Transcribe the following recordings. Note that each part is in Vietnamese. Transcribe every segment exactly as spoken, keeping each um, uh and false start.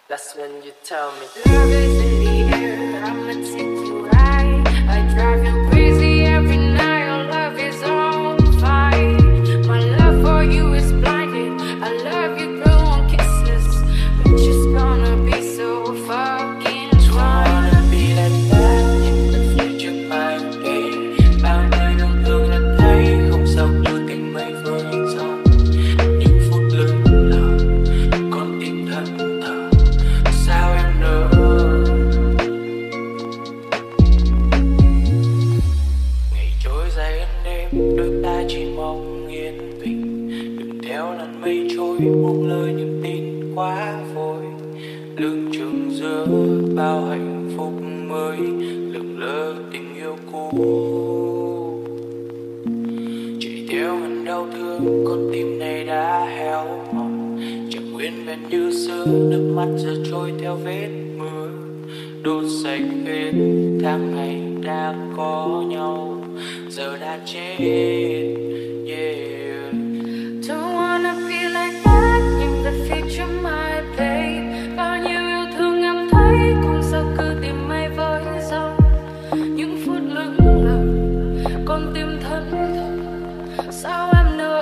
That's when you tell me love is in the air, I'ma take you high. I drive you crazy every night. Your love is on fire. My love for you is blinded. I love you through on kisses. We're just gonna be so fucking I wanna be like that, nhưng ta phía trước mai kề. Bao người đau thương đã thấy không sao đưa cánh mây với gió. Những phút lững lờ con tim thẫn thờ. Sao em nỡ? Ngày trôi dài ân đêm, đôi ta chỉ mong yên bình. Đừng theo làn mây trôi buông lời những tin quá vội. Lưng chừng giữa bao hạnh phúc mới, lững lờ tình yêu cũ. Chạy theo ngần đau thương, con tim này đã héo mòn. Chẳng nguyên vẹn như xưa, nước mắt giờ trôi theo vết mưa. Đốt sạch hết tháng ngày đang có nhau, giờ đã chết. Yeah. Don't wanna be like that, nhưng the future my babe. Bao nhiêu yêu thương em thấy không sao cứ tìm mây với gió. Những phút lững lờ con tim thẫn thờ. Sao em nỡ?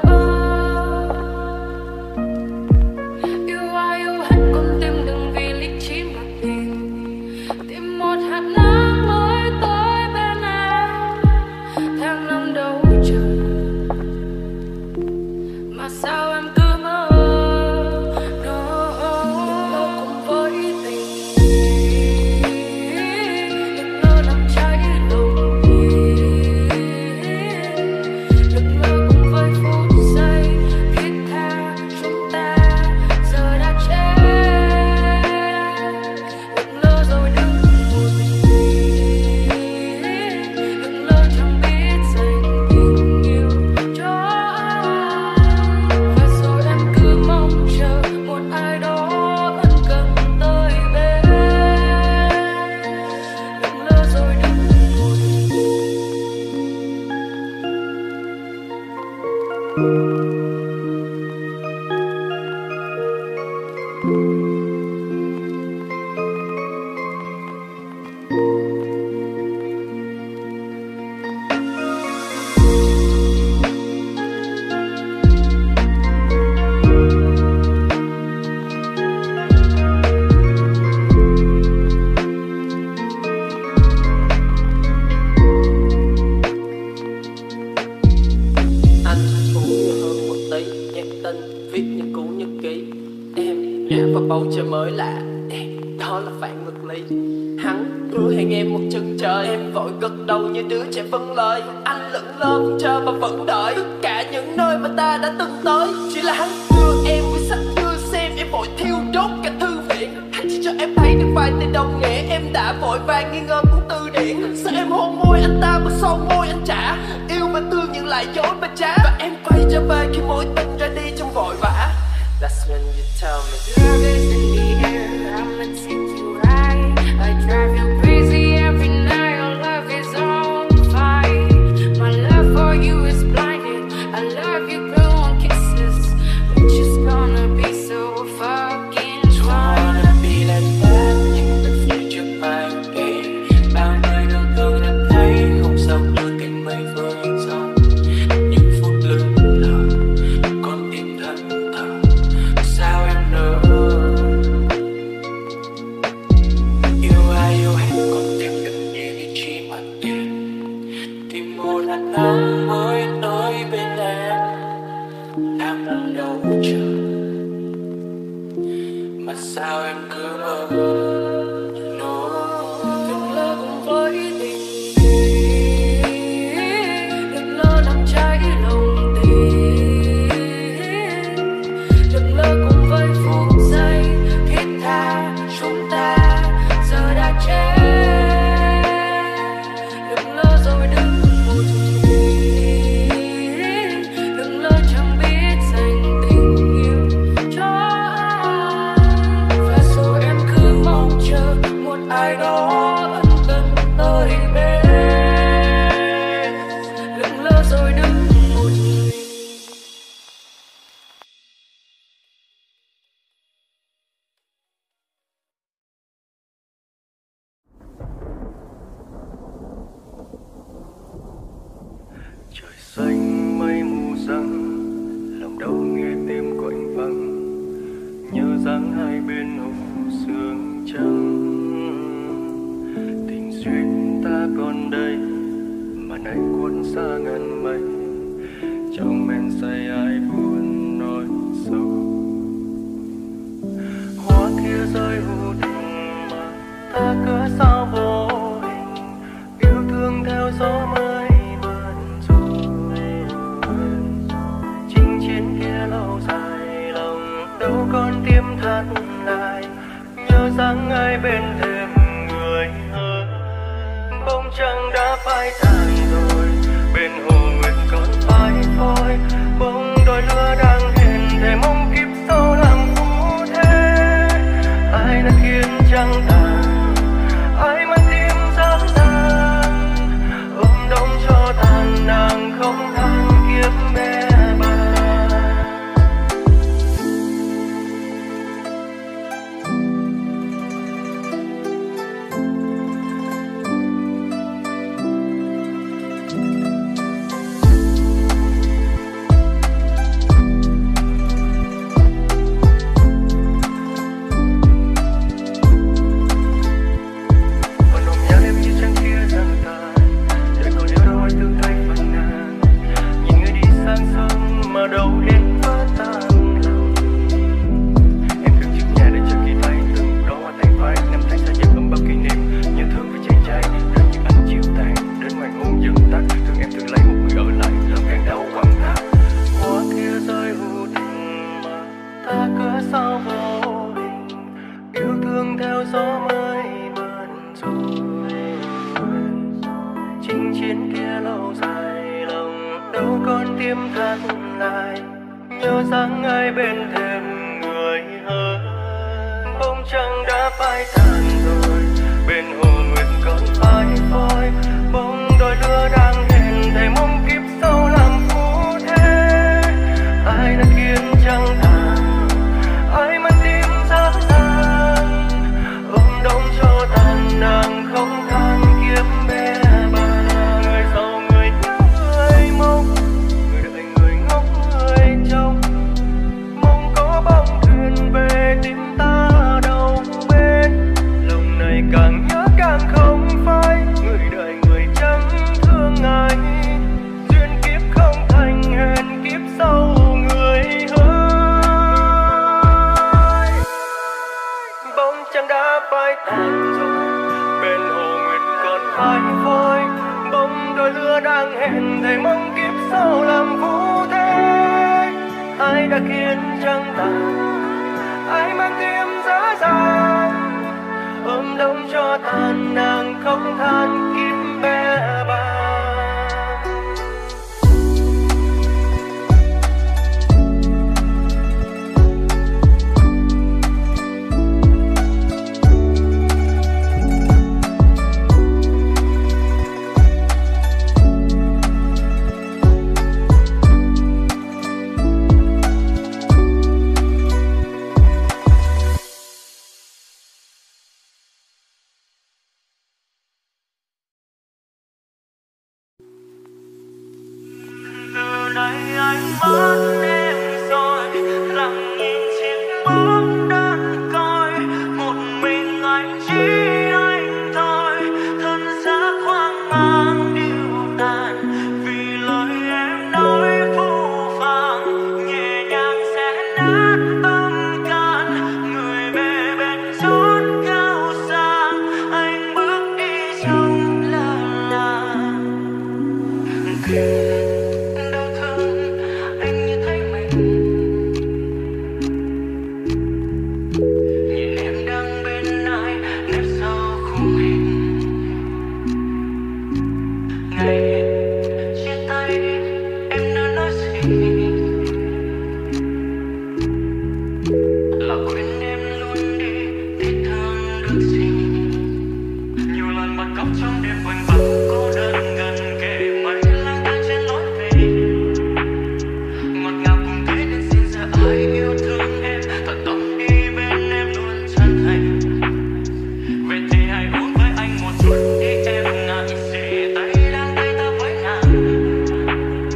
Yêu ai yêu hết con tim, đừng vì lý trí mà tìm. Tìm một hạt nắng mới tới bên em. Tháng năm đâu chờ mà sao em cứ mơ. No, đâu cùng với tình đừng lơ làm cháy lòng mình. Đừng lơ cùng với phút giây thiết tha chúng ta giờ đã chết. Đừng lơ rồi đứng một mình. Đừng lơ chẳng biết dành tình yêu cho ai. Và rồi em cứ mong chờ một ai đó ân cần tới bên. Đừng lơ rồi đứng một Anh uống nhiều hơn một tí, nhắn tin, viết những cuốn nhật ký. Em nhả vào bầu trời mới lạ, em, đó là phản vật lý. Hắn hứa hẹn em một chân trời, em vội gật đầu như đứa trẻ vâng lời. Anh lững lơ vẫn chờ và vẫn đợi, tất cả những nơi mà ta đã từng tới. Chỉ là hắn đưa em với sách đưa xem, em vội thiêu đốt cả thư viện. Hắn chỉ cho em thấy được vài từ đồng nghĩa, em đã vội vàng nghi ngờ cuốn từ điển. Sao em hôn môi anh ta mà sau môi anh trả, yêu và thương nhưng lại dối và trá. Và em quay trở về khi mối tình ra đi trong vội vã. That's when you tell me love is in the air, I'ma take you high. I drive you crazy every night. Your love is on fire. My love for you is blinded. I love you through on kisses. We're just gonna be so fucking I fine. wanna be like that, nhưng ta phía trước mai kề. Bao người đau thương đã thấy không sao đưa cánh mây với gió. Những phút lững lờ con tim thẫn thờ. Sao em nỡ? Yêu ai yêu hết con tim đừng như lý trí mà tìm. Tìm một hạt nắng mới tới bên em. Tháng năm đâu chờ mà sao em cứ mơ. No. Đừng lơ cùng với tình đừng lơ làm cháy lòng tình. Đừng lơ cùng với phút giây thiết tha chúng ta giờ đã chết. Đừng lơ rồi đứng một mình. Đừng lơ chẳng biết dành tình yêu cho ai. Và rồi thắt lại, nhớ rằng ai bên thềm người ơi. Bóng trăng đã phai tàn rồi, bên hồ nguyệt còn phai phôi. Bóng đôi lứa đang hẹn thề mong kiếp sau làm phú thế. Ai đã khiến trăng tàn, ai mang tim rõ ràng, ôm đống cho tàn nàng không than kiếp bé bàng.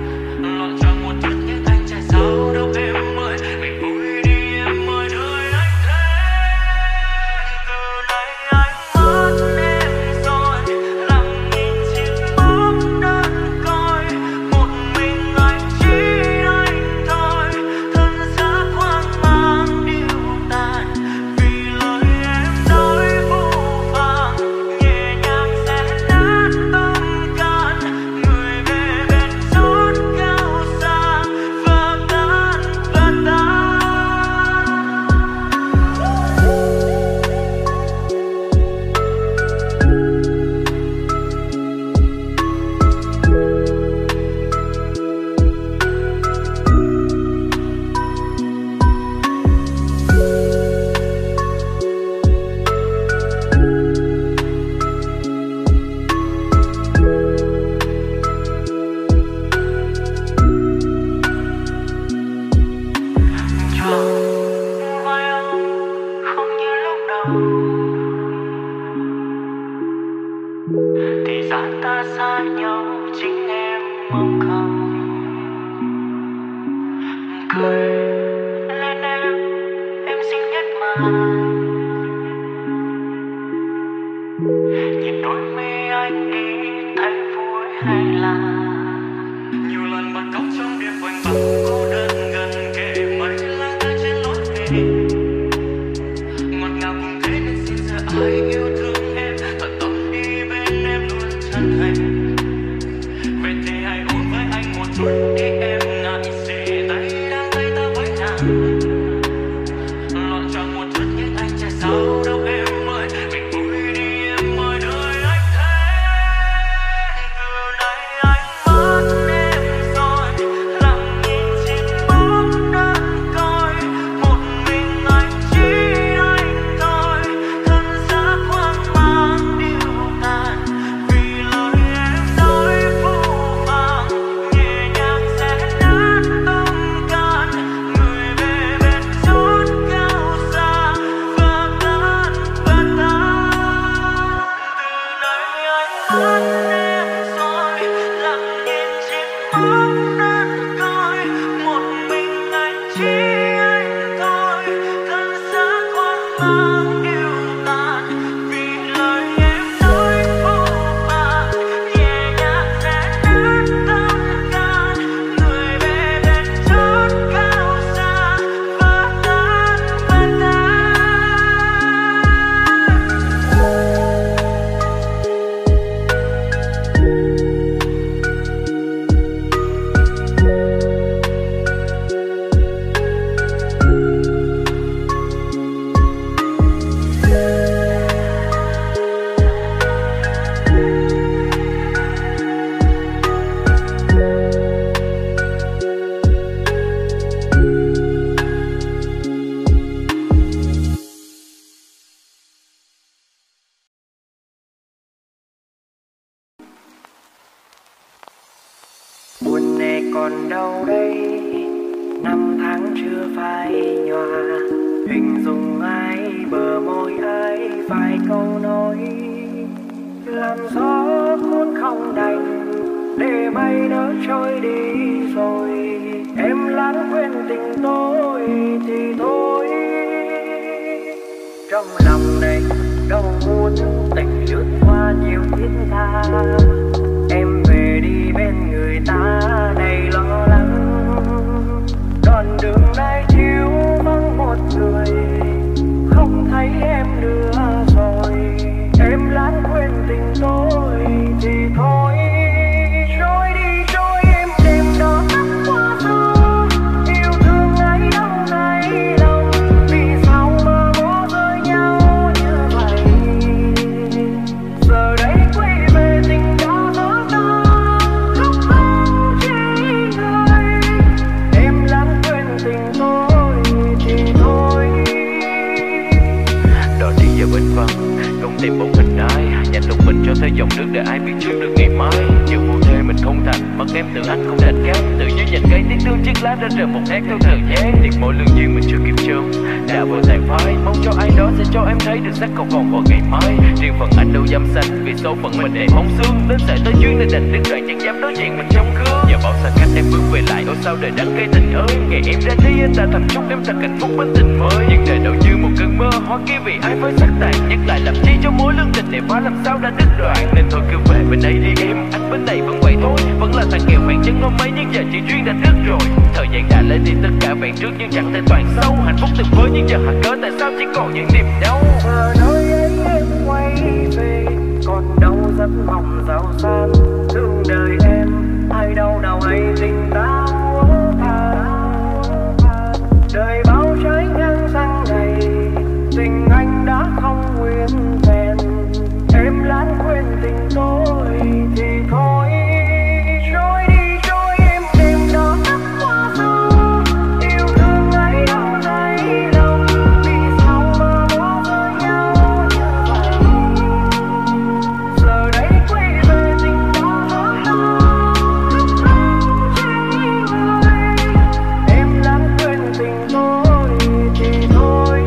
Một chút như thanh trà sao đâu em ơi, mình vui đi em ơi đời anh. Nhìn đôi mi anh đi thấy vui hay là nhiều lần bật khóc trong đêm quanh vắng cô đơn gần kề mây lang thang trên lối đi ngọt ngào cùng thế nên xin giờ ai yêu thương em thật tâm đi bên em luôn chân thành về thì hãy ôm với anh một chút đi em ngại gì tay đang tay ta với nàng lọt cho một chút nhưng anh chạy sao đâu em ơi mình vui đi em ơi đời anh thế từ nay anh mất em rồi lặng nhìn trên bóng đơn côi một mình anh chỉ anh thôi thân xác hoang mang điêu tàn vì lời em nói phũ phàng nhẹ nhàng sẽ nát tâm can người về bên chốn cao xa và tan và tan từ nay anh mất em rồi lặng nhìn trên bóng đơn côi một mình anh chỉ anh thôi thân xác hoang mang điêu tàn vì lời em nói phũ phàng nhẹ nhàng sẽ nát tâm can người về bên chốn cao xa và tan và tan. Buồn này còn đâu đây, năm tháng chưa phai nhòa, hình dung ai bờ môi ai vài câu nói, làm gió cuốn không đành để mây nỡ trôi đi rồi, em lãng quên tình tôi thì thôi. Trong lòng này đâu muốn tình lướt qua nhiều thiết tha, em về đi bên người ta đầy lo lắng, đoạn đường này thiếu vắng một người, không thấy em nữa rồi, em lãng quên tình tôi thì thôi. Trôi đi trôi em đêm đó tắt qua rồi, yêu thương ấy đâu này đâu, vì sao mà bỏ rơi nhau như vậy. Giờ đây quay về tình đã vỡ tan, lúc không chỉ người, em lãng quên tình tôi thì thôi. Đò đi vào bên vắng không tìm bóng hình ai, dành lúc mình cho theo dòng nước để ai biết trước được ngày mai. Dù vô thê mình không thành, mất em tự anh không đành cát, tự nhiên dành cây tiếc thương chiếc lá đã rời một nét theo thời gian. Tiếc mỗi lương duyên mình chưa kịp chôn đã vội tàn phai, mong cho ai đó sẽ cho em thấy được sắc không còn vào ngày mai. Riêng phần anh đâu dám xanh vì số phận mình đầy bóng xương, đến sợi tới duyên nên đành đứt đoạn chẳng dám đối diện mình trong gương. Giờ bao xa cách em bước về lại, ôi sao đời đắng cay tình ơi. Ngày em ra đi anh đã thầm chúc em thật hạnh phúc bên tình mới, nhưng đời đâu như một cơn mơ hoa kia vì ai với sắc tàn, nhắc lại làm chi cho mối lương tình này quá làm sao đã đứt đoạn. Nên thôi cứ về bên đây đi em, anh bên này vẫn vậy thôi, vẫn là thằng nghèo vàng chân hôm ấy nhưng giờ chỉ duyên đã đứt rồi. Thời gian đã lấy đi tất cả vẹn trước nhưng chẳng thể toàn sâu, hạnh phúc từng với nhưng giờ hạt cớ tại sao chỉ còn những niềm đau. Giờ nơi ấy em quay về, còn đâu giấc mộng giàu sang, thương đời em ai đâu nào hay tình ta úa tàn. Đời bao trái ngang sang này, tình anh đã không nguyên vẹn, em lãng quên tình tôi thì thôi. Trôi đi trôi em đêm đó tắt qua rồi, yêu thương ấy đâu này đâu, vì sao mà bỏ rơi nhau như vậy. Giờ đây quay về tình đã vỡ tan, lúc không chỉ người, em lãng quên tình tôi thì thôi.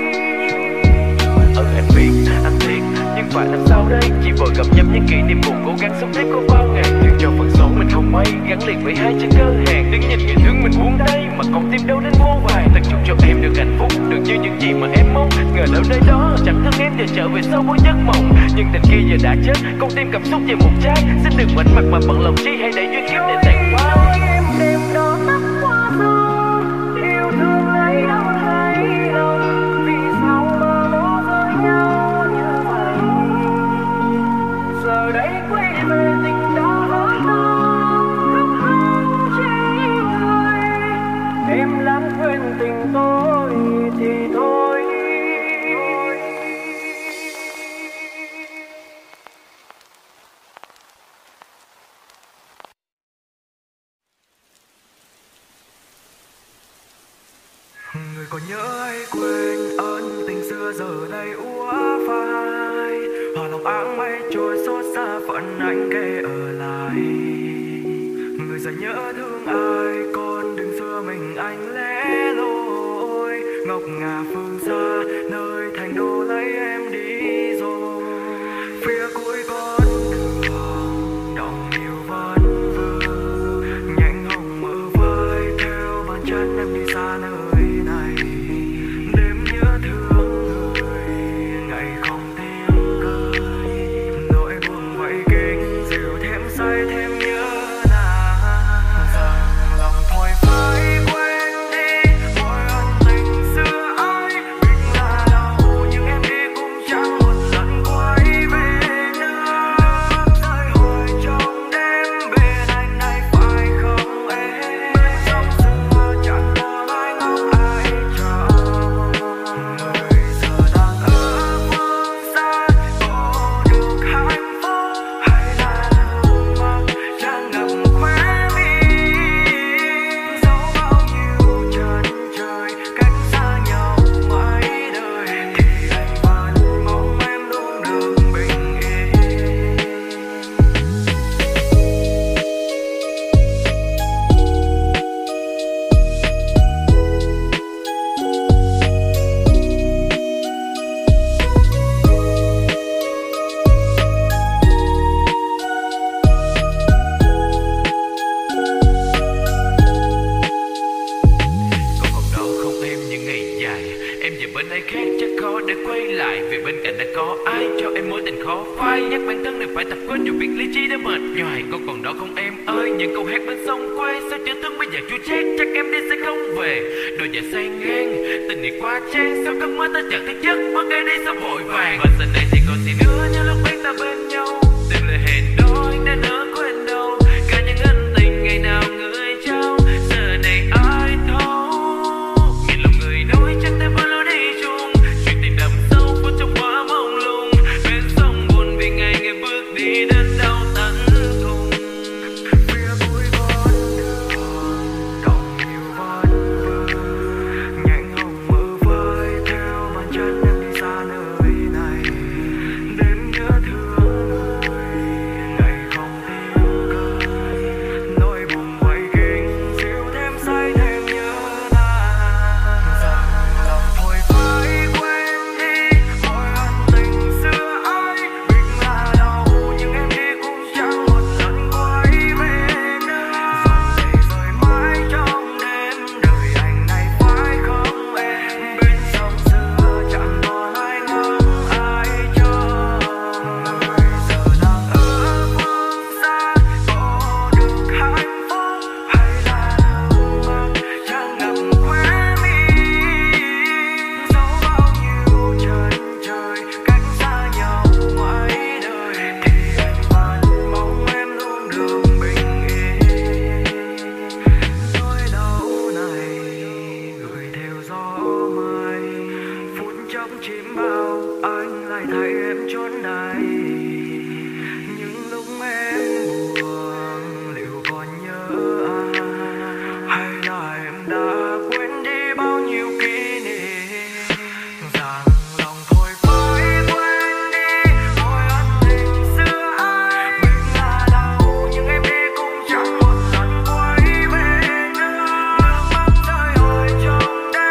Ừ anh biết, anh thiệt, nhưng phải làm sao đây? Chỉ vội gặp nhầm những kỷ niệm buồn, cố gắng sống tiếp có bao ngày. Thương cho phần số mình không may, gắn liền với hai chân cơ hàng. Đứng nhìn người thương mình buông tay, mà còn tim đâu đến vô vàn. Từng chúc cho em được hạnh phúc, được như những gì mà em mong. ngờ đâu nơi đó chẳng thân em giờ trở về sau mỗi giấc mộng. Nhưng tình kia giờ đã chết, con tim cảm xúc về một chát. Xin đừng ngoảnh mặt mà bận lòng chi, hãy để duyên kiếp để tàn qua. Em đêm đó tắt qua sông, yêu thương lấy đâu thấy đâu, vì sao mà nó rơi nhau như vậy. Giờ đây quay về tình đã vỡ tan, khóc không chỉ người. Em lãng quên tình tôi thì thôi. Người còn nhớ hay quên ơn tình xưa giờ đây úa phai. Hòa lòng áng mây trôi xót xa phận anh kể ở lại. Người giờ nhớ thương ai con đừng xưa mình anh lẽ loi. Ngọc ngà phương xa nơi thành đô lấy em đi rồi. Phía cuối con đường đọng nhiều vấn vương, nhánh hồng mơ vai theo bàn chân em đi xa nơi.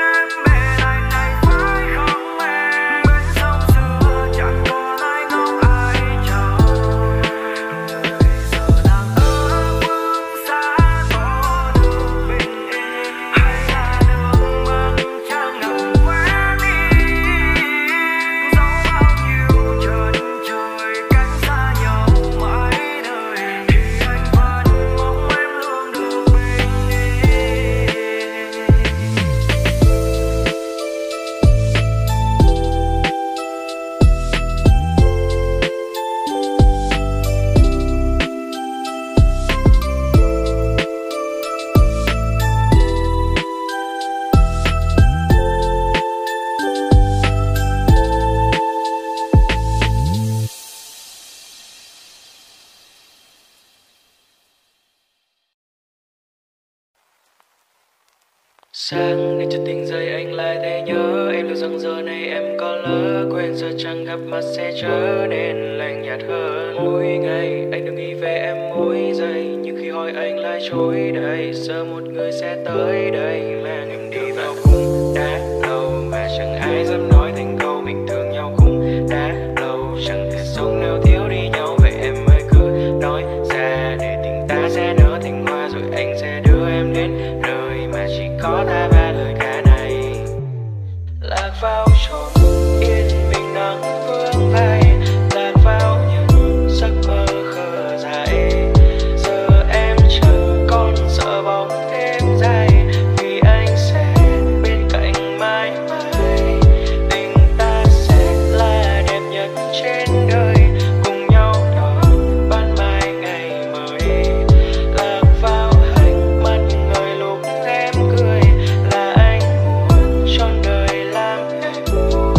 Hãy subscribe sáng nên chợt tỉnh dậy anh lại thấy nhớ em, liệu rằng giờ này em có lỡ quên, giờ chẳng gặp mặt sẽ trở nên lạnh nhạt hơn. Mỗi ngày anh đừng nghĩ về em mỗi giây, nhưng khi hỏi anh lại trôi đầy, giờ một người sẽ tới đây mang em đi vào khung đã lâu mà chẳng ai dám nói thành câu mình thương nhau. Khung đã lâu chẳng thể sống nếu thiếu đi nhau, vậy em ơi cứ nói ra để tình ta sẽ nở thành hoa, rồi anh sẽ đưa em đến nơi mà chỉ có ta ba lời ca này. Lạc vào chốn yên bình nắng vương vai, lạc vào những giấc mơ khờ dại. Giờ em chẳng còn sợ bóng đêm dài, vì anh sẽ bên cạnh mãi mãi. Tình ta sẽ là đẹp nhất trên đời, cùng nhau đón ban mai ngày mới. Lạc vào ánh mắt người lúc em cười, là anh muốn trọn đời làm em vui.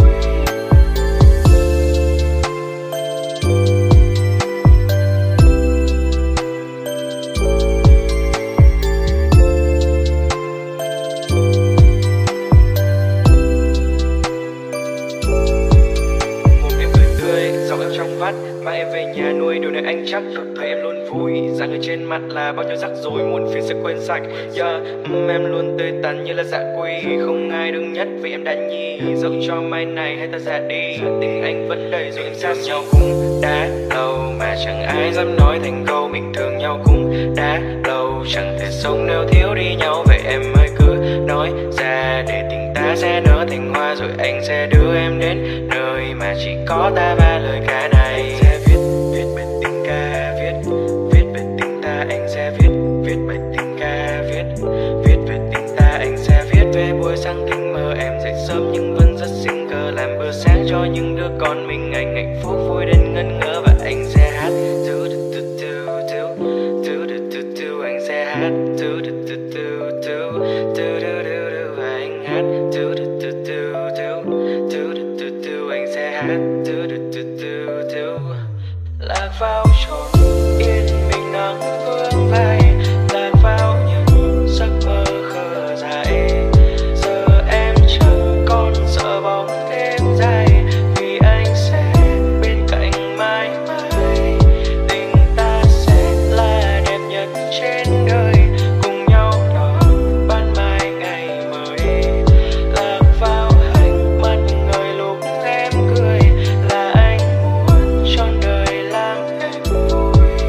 Một em cười tươi, giọng em trong vắt, mà em về nhà nuôi điều này anh chắc. Thấy em luôn vui, dáng người trên mặt là bao nhiêu rắc rối muôn phiền sẽ quên sạch. Yeah, um, em luôn tươi tắn như là dạ quỳ, không ai đứng nhất vì em đã nhì. Dẫu cho mai này hay ta ra đi, tình anh vẫn đầy dù em xa nhau. Cũng đã lâu mà chẳng ai dám nói thành câu mình thương nhau. Cũng đã lâu chẳng thể sống nếu thiếu đi nhau, vậy em ơi cứ nói ra để tình ta sẽ nở thành hoa, rồi anh sẽ đưa em đến nơi mà chỉ có ta ba lời ca này. Anh sẽ viết viết bài tình ca, viết viết về tình ta. Anh sẽ viết viết bài tình ca, viết viết về tình ta. Anh sẽ viết về buổi sáng tình mơ em dậy sớm nhưng vẫn rất sinh cơ, làm bữa sáng cho những đứa con mình. Anh hạnh phúc vui đến ngẩn ngơ, và anh sẽ hát du du du du du du du du. Anh sẽ hát du du du du du du du du. Và anh hát du du du du du du du du. Anh sẽ hát du du du du du. Lạc vào chốn yên bình nắng vương vai, lạc vào những giấc mơ khờ dại. Giờ em chẳng còn sợ bóng đêm dài, vì anh sẽ bên cạnh mãi mãi. Tình ta sẽ là đẹp nhất trên đời, cùng nhau đón ban mai ngày mới. Lạc vào ánh mắt người lúc em cười, là anh muốn trọn đời làm em vui.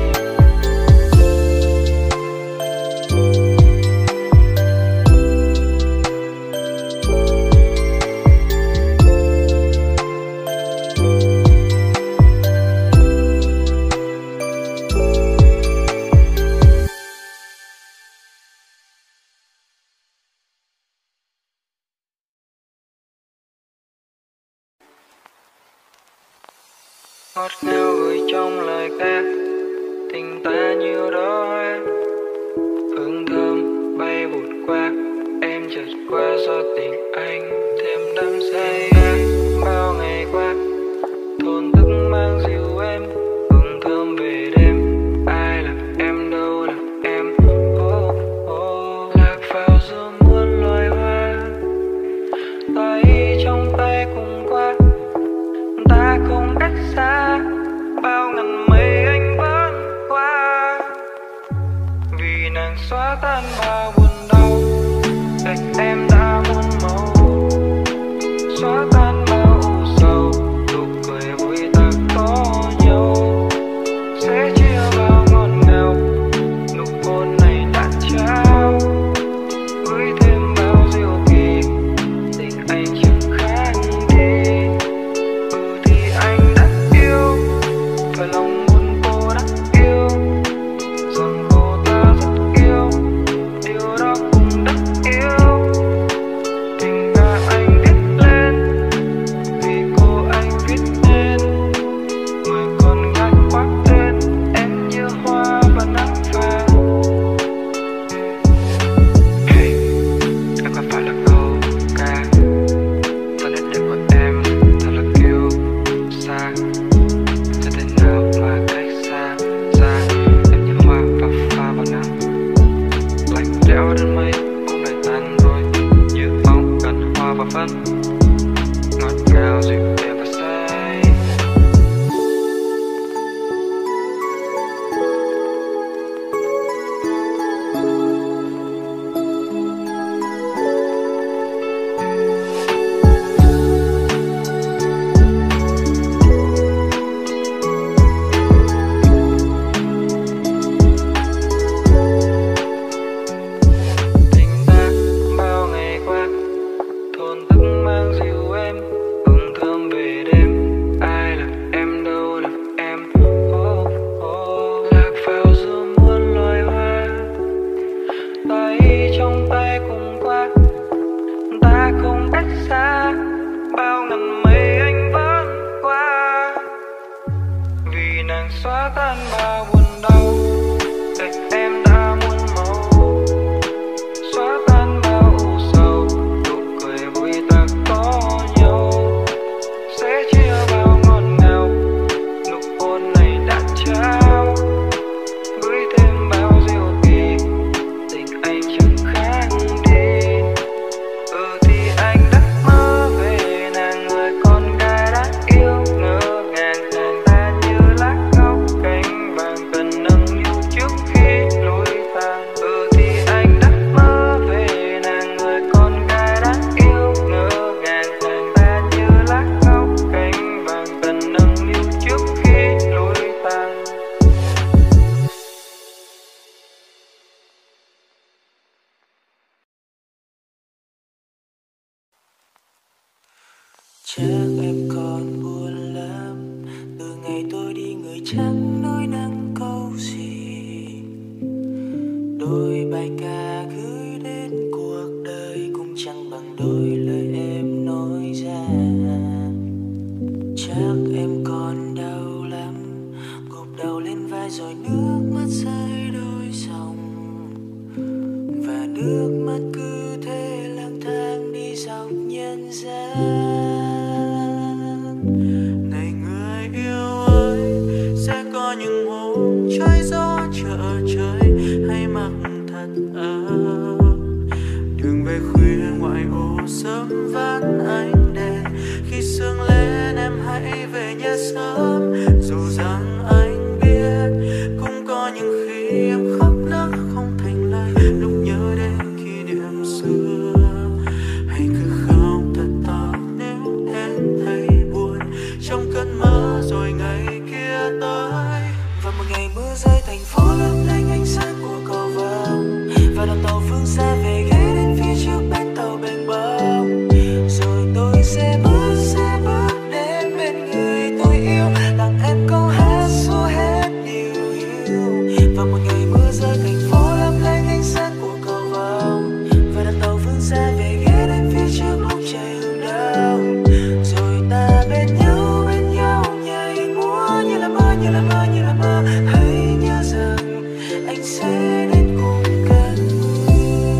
Ngọt ngào gửi trong lời ca, tình ta như đó hoa. Hương thơm bay vụt qua, em chợt qua do tình anh thêm đắm say. Bao ngày qua thổn thức mang dịu em, hương thơm về đêm. Ai là em đâu là em, oh, oh. Lạc vào giữa muôn loài hoa, tay trong tay cùng qua. Ta không cách xa, bao ngàn mây anh vẫn qua. Vì nàng xóa tan bao buồn đau, cách em đã muôn màu. Xóa tan bao ưu sầu, nụ cười vui ta có nhau. Sẽ chia bao ngọt ngào, nụ hôn này đã trao. Gửi thêm bao diệu kỳ, tình anh chẳng khác đi. Ừ thì anh đã yêu, phải lòng buồn cô đã yêu, rằng cô ta rất yêu. Điều đó mắt, ngọt ngào dịu nhẹ và say. Chắc em còn buồn lắm từ ngày tôi đi, người chẳng nói năng câu gì. Đôi bài ca gửi đến cuộc đời cũng chẳng bằng đôi lời em nói ra. Chắc em còn đau lắm, gục đầu lên vai rồi nước mắt rơi đôi dòng, và nước mắt cứ thế lang thang đi dọc nhân gian. Những hôm trái gió chợ trời hay mặc thật ấm, đường về khuya ngoại ô sớm ván ánh đèn. Khi sương lên em hãy về nhà sớm, dù rằng anh biết cũng có những khi em khóc nấc không thành lời lúc nhớ đến kỷ niệm xưa. Hãy cứ khóc thật to nếu em thấy buồn trong cơn mơ rồi ngày kia tới. Và một ngày mưa rơi thành phố lấp lánh ánh sáng của cầu vồng, và đoàn tàu phương xa về ghé đến phía trước bến tàu bềnh bông. Rồi tôi sẽ bước sẽ bước đến bên người tôi yêu, tặng em câu hát xua hết điều hiu. Và một ngày mưa rơi thành phố lấp lánh ánh sáng của cầu vồng, và đoàn tàu phương xa về ghé đến phía trước lúc trời hừng đông. Rồi ta bên nhau bên nhau nhảy múa như là mơ như là mơ như là mơ. Hãy nhớ rằng anh sẽ đến cùng cơn mưa.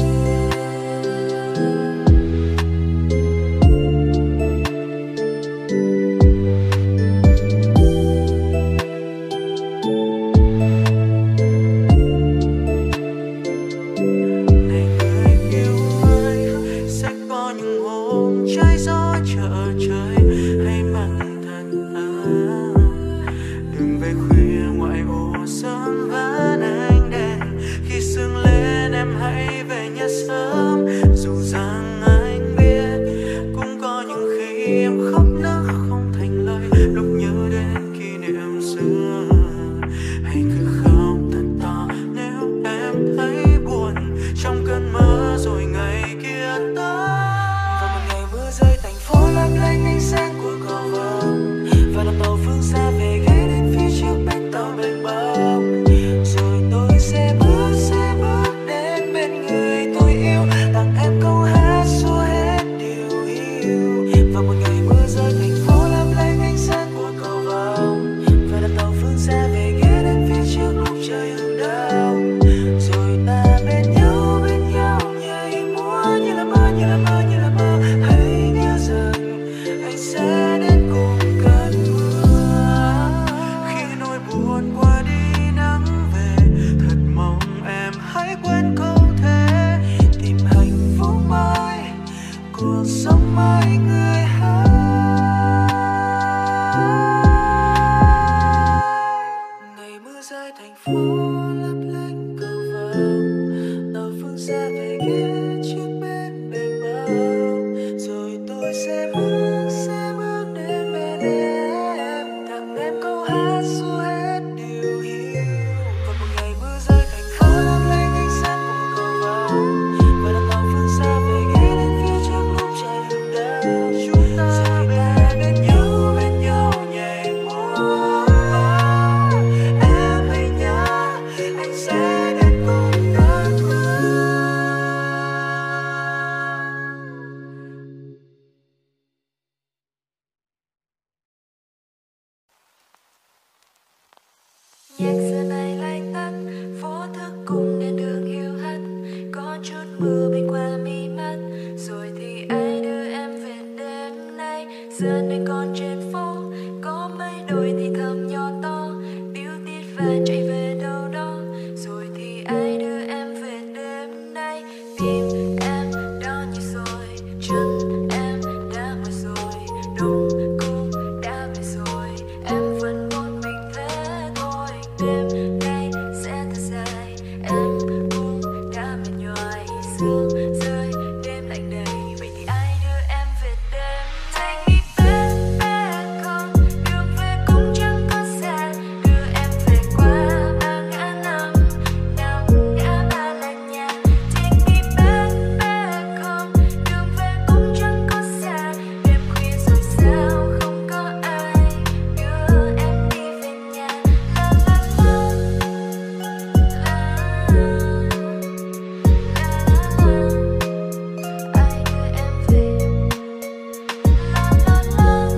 Này người yêu ơi, sẽ có những hôm trái gió chợ trời hay mặc thật ấm, đường về khuya ngoại ô sớm ván ánh đèn. Khi sương lên em hãy về nhà sớm, dù rằng anh biết cũng có những khi em khóc nấc không thành lời lúc nhớ đến kỷ niệm xưa. Hãy cứ khóc thật to nếu em thấy buồn trong cơn mơ rồi ngày kia tới. Và một ngày mưa rơi thành phố lấp lánh ánh sáng của cầu vồng, và đoàn tàu phương xa về ghé đến phía trước bến tàu bềnh bông. Rồi tôi sẽ bước sẽ bước đến bên người tôi yêu, tặng em câu hát xua hết điều hiu. Và một ngày mưa rơi thành phố lấp lánh ánh sáng của cầu vồng, và đoàn tàu phương xa về ghé đến phía trước lúc trời hừng đông. Rồi ta bên nhau bên nhau nhảy múa như là mơ như là mơ như là mơ. Hãy nhớ rằng anh sẽ bước sẽ bước đến bên em, tặng em câu hát xua hết điều hiu. Và một ngày mưa rơi thành phố lấp lánh ánh sáng của cầu vồng, và đằng nào phương xa về ghé đến phía trước lúc trời đường đêm. Chúng ta sẽ bên nhau bên nhau nhảy múa. Em hãy nhớ anh sẽ đến cùng cơn mưa. Nhạc giờ này lại tắt, phố thức cùng đèn đường hiu hắt, có chút mưa bay qua mi mắt, rồi thì ai đưa em về đêm nay. Giờ này còn trên phố, có mấy đôi thì thầm nhỏ to, điếu tít và chạy về đâu đó, rồi thì ai đưa em về đêm nay. Tim em đau như rồi, chân em đã mỏi rồi, đúng cũng đã về rồi, em vẫn một mình thế thôi. Đêm nay sẽ thật dài, em cũng đã mệt nhoài, sương rơi đêm lạnh đầy, vậy thì ai đưa em về đêm nay? Take me back, back home, đường về cũng chẳng có xa, đưa em về qua ba ngã năm, năm ngã ba là nhà. Take me back, back home, đường về cũng chẳng có xa, đêm khuya rồi sao không có ai đưa em đi về nhà. La la la, la la la, ai đưa em về. La la la, la la,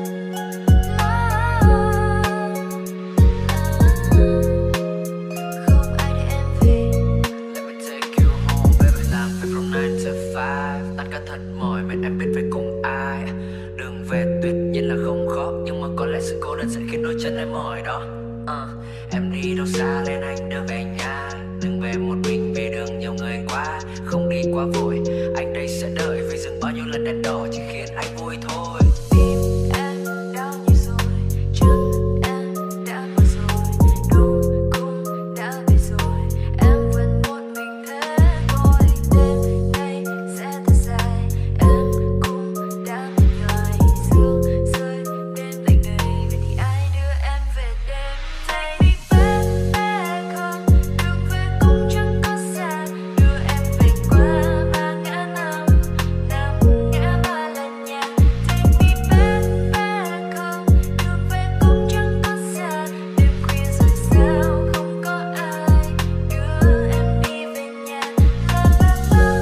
không ai đưa em về. Let me take you home, baby, làm việc from nine to five. Tan ca thật mỏi, mệt em biết về cùng ai. Đường về tuyệt nhiên là không khó, nhưng mà có lẽ sự cô đơn sẽ khiến đôi chân em mỏi đó. Ờ, em đi đâu xa nên anh đưa về nhà. Đừng về một mình vì đường nhiều người quá. Không đi quá vội, anh đây sẽ đợi, vì dừng bao nhiêu lần đèn đỏ chỉ khiến anh vui thôi. Tim em đau như rồi, chân em đã mỏi rồi, đúng cũng đã về rồi, em vẫn một mình thế thôi. Đêm nay sẽ thật dài, em cũng đã mệt nhoài, sương rơi đêm lạnh đầy, vậy thì ai đưa em về đêm nay? Take me back, back home, đường về cũng chẳng có xa, đưa em về qua ba ngã năm, năm ngã ba là nhà. Take me back, back home, đường về cũng chẳng có xa, đêm khuya rồi sao không có ai đưa em đi về nhà. La la la, la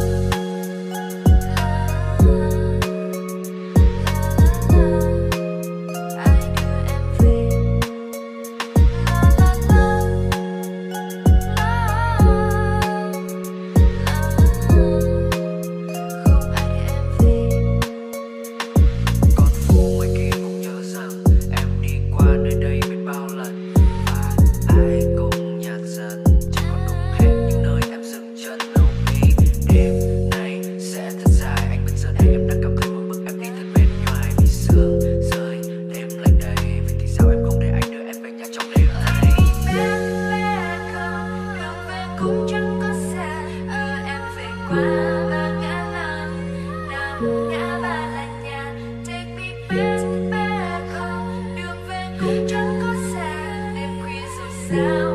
la la, ai đưa em về. La la la, la la, không ai đưa em về. Con phố ngoài kia cũng nhớ rằng em đi qua nơi đây biết bao lần, và ai cũng nhạt dần, chỉ còn đúng hết những nơi em dừng chân. Lâu đi đêm này sẽ thật dài, anh biết giờ đây em đã cảm thấy một bức em đi thật mệt nhoài, vì sương rơi đêm lạnh đầy, vậy thì sao em không để anh đưa em về nhà trong đêm này? Back, back home, đường về cũng chẳng có xa, đưa em về qua ba ngã năm, năm ngã ba là nhà. Take me back, back home, đường về cũng chẳng có xa, đêm khuya rồi sao